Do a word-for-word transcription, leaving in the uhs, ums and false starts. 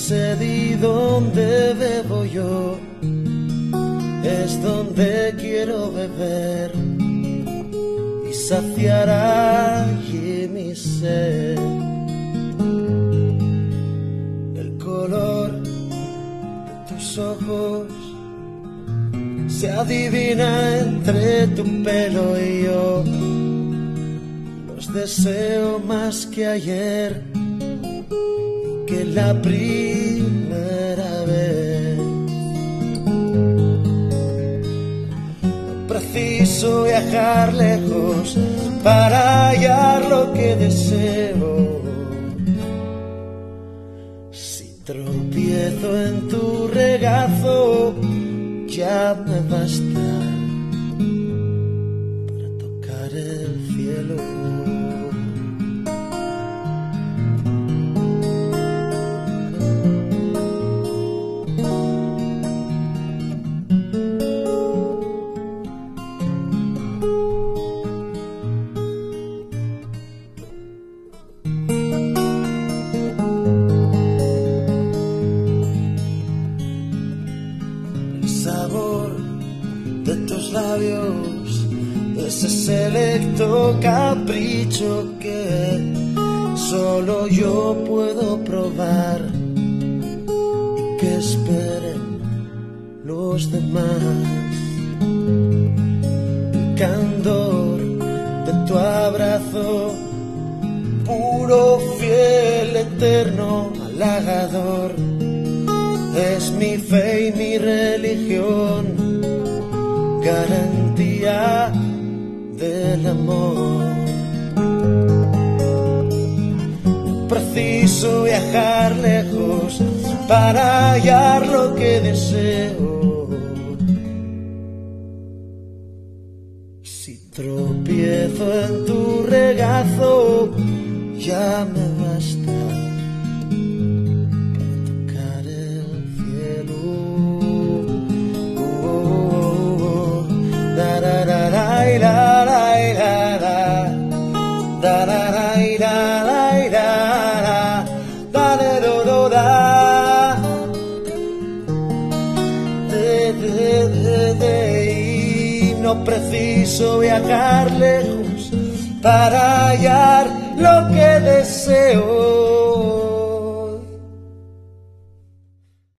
sé dónde bebo yo, es donde quiero beber y saciar allí mi sed. El color de tus ojos se adivina entre tu pelo y yo. Los deseo más que ayer y que la primera vez. No preciso viajar lejos para hallar lo que deseo. Si tropiezo en tu regazo, ya me basta para tocar el cielo. De tus labios, ese selecto capricho que solo yo puedo probar y que esperen los demás. El candor de tu abrazo, puro, fiel, eterno, halagador, es mi fe y mi religión, garantía del amor. No preciso viajar lejos para hallar lo que deseo. Si tropiezo en tu regazo, ya me basta No preciso viajar lejos para hallar lo que deseo.